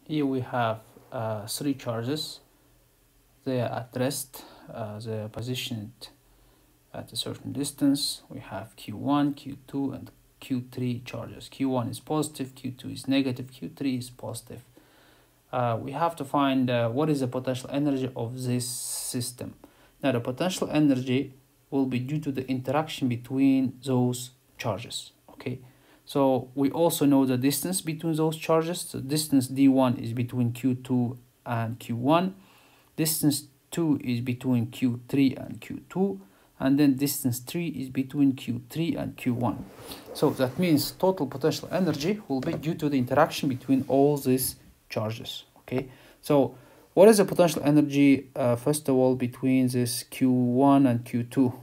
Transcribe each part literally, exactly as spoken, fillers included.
Here we have uh, three charges. They are at rest. Uh, they are positioned at a certain distance. We have Q one, Q two, and Q three charges. Q one is positive, Q two is negative, Q three is positive. Uh, we have to find uh, what is the potential energy of this system. Now, the potential energy will be due to the interaction between those charges. Okay, so we also know the distance between those charges. The distance d one is between Q two and Q one. Distance two is between Q three and Q two. And then distance three is between Q three and Q one. So that means total potential energy will be due to the interaction between all these charges. Okay, so what is the potential energy uh, first of all between this Q one and Q two?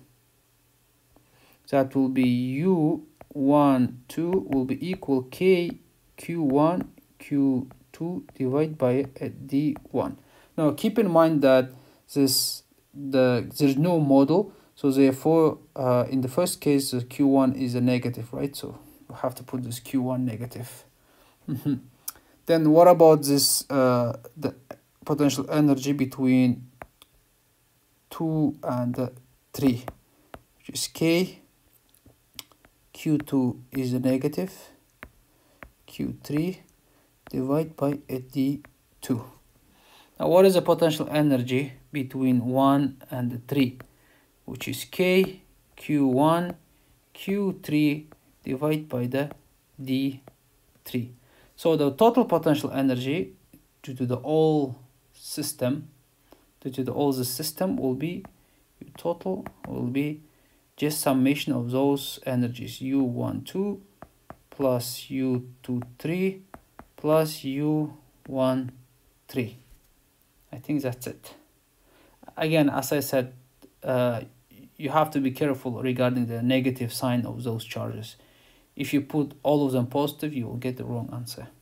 That will be U one two will be equal K Q one Q two divided by uh, D one. Now keep in mind that this the there's no model, so therefore uh, in the first case the Q one is a negative, right? So we have to put this Q one negative. Then what about this uh, the potential energy between two and uh, three, which is K. Q two is a negative, Q three divided by D two. Now what is the potential energy between one and three, which is K Q one Q three divided by the D three. So the total potential energy due to the whole system, due to the whole the system will be, total will be just summation of those energies, U one two plus U two three plus U one three. I think that's it. Again, as I said, uh, you have to be careful regarding the negative sign of those charges. If you put all of them positive, you will get the wrong answer.